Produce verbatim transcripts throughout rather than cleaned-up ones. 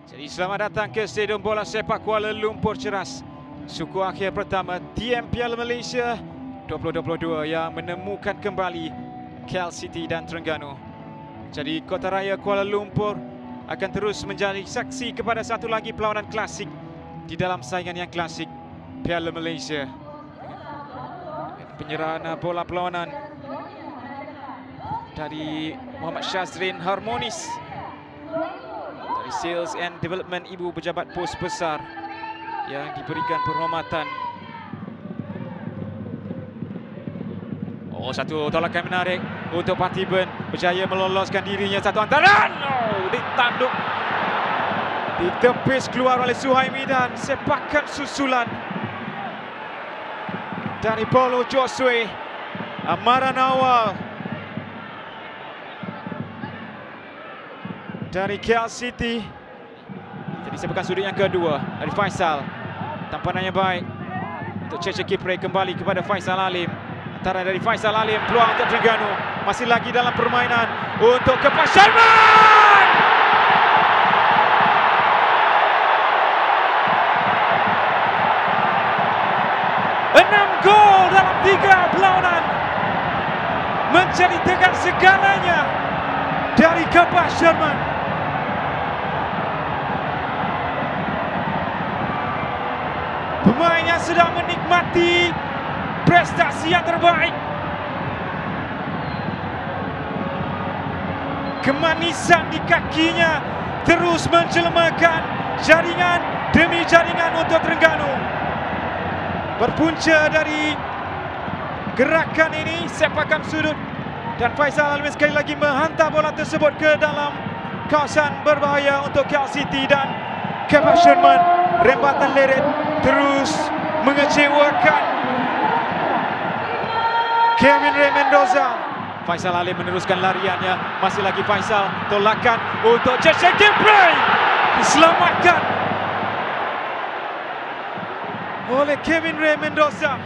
Jadi selamat datang ke Stadium Bola Sepak Kuala Lumpur Ceras. Suku akhir pertama T M Piala Malaysia dua ribu dua puluh dua yang menemukan kembali K L City dan Terengganu. Jadi Kota Raya Kuala Lumpur akan terus menjadi saksi kepada satu lagi perlawanan klasik di dalam saingan yang klasik Piala Malaysia. Penyerahan bola perlawanan dari Muhammad Shazrin harmonis dari Sales and Development Ibu Pejabat Pos Besar yang diberikan penghormatan. Oh, satu tolakan menarik untuk Pathiban, berjaya meloloskan dirinya. Satu antaran, oh, ditanduk, ditepis keluar oleh Suhaimi dan sepakan susulan dari Paulo Josue. Amaran awal dari K L City. Jadi sepakan sudut yang kedua dari Faisal. Tampanannya baik untuk Cece Kipre, kembali kepada Faisal Alim. Antara dari Faisal Alim, peluang untuk Terengganu. Masih lagi dalam permainan untuk Kepas Sharman. Enam gol dalam tiga perlawanan menceritakan segalanya dari Kepas Sharman. Pemain yang sedang menikmati prestasi yang terbaik. Kemanisan di kakinya terus menjelmakan jaringan demi jaringan untuk Terengganu. Berpunca dari gerakan ini, sepakan sudut, dan Faisal Alim sekali lagi menghantar bola tersebut ke dalam kawasan berbahaya untuk K L City. Dan Kepas Sharman, rembatan leret terus mengecewakan Kevin Ray Mendoza. Faisal Alim meneruskan lariannya. Masih lagi Faisal, tolakan untuk Cece Kipre, diselamatkan oleh Kevin Ray Mendoza.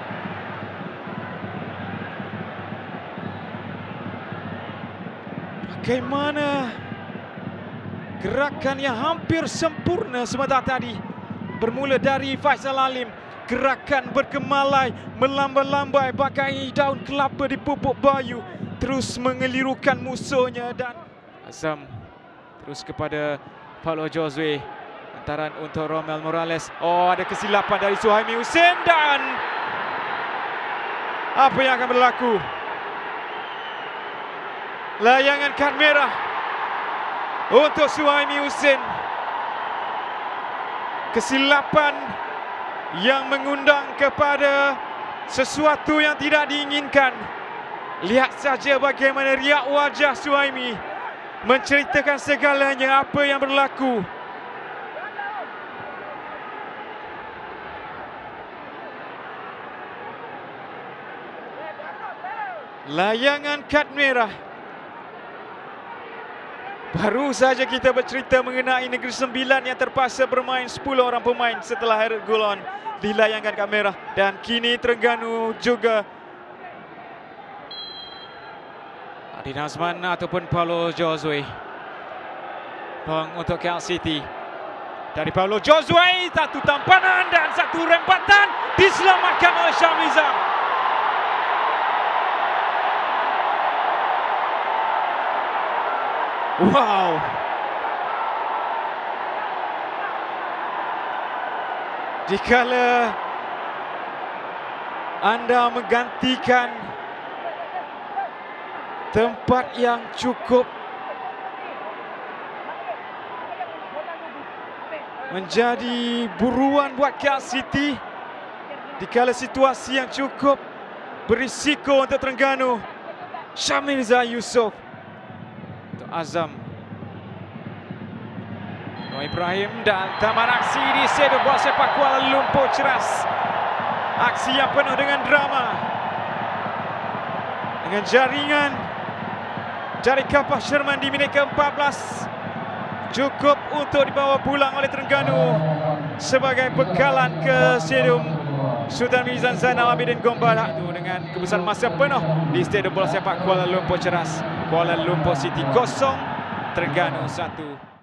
Bagaimana gerakan yang hampir sempurna sebentar tadi, bermula dari Faisal Alim. Gerakan berkemalai, melambai-lambai bagai daun kelapa di pupuk bayu, terus mengelirukan musuhnya. Dan Azam terus kepada Paulo Josue. Antaran untuk Romel Morales. Oh, ada kesilapan dari Suhaimi Hussein. Dan apa yang akan berlaku? Layangan kad merah untuk Suhaimi Hussein. Kesilapan yang mengundang kepada sesuatu yang tidak diinginkan. Lihat saja bagaimana riak wajah Suhaimi menceritakan segalanya apa yang berlaku. Layangan kad merah. Baru saja kita bercerita mengenai Negeri Sembilan yang terpaksa bermain sepuluh orang pemain setelah Harold Goulon dilayangkan kad merah. Dan kini Terengganu juga Adin Azman ataupun Paulo Josue. Peluang untuk K L City dari Paulo Josue. Satu tampanan dan satu rempatan diselamatkan oleh Syamizah. Wow. Jikalau anda menggantikan tempat yang cukup menjadi buruan buat K L City, dikala situasi yang cukup berisiko untuk Terengganu, Syamizah Yusof, Azam, Noor Ibrahim, dan taman aksi di Stadium Bola Sepak Kuala Lumpur Ceras. Aksi yang penuh dengan drama, dengan jaringan dari Kepas Sharman di minit ke empat belas. Cukup untuk dibawa pulang oleh Terengganu sebagai bekalan ke Stadium Sultan Mizan Zainal Abidin Gombala dengan kebesaran masa penuh di Stadium Bola Sepak Kuala Lumpur Ceras. Kuala Lumpur City kosong, Terengganu satu.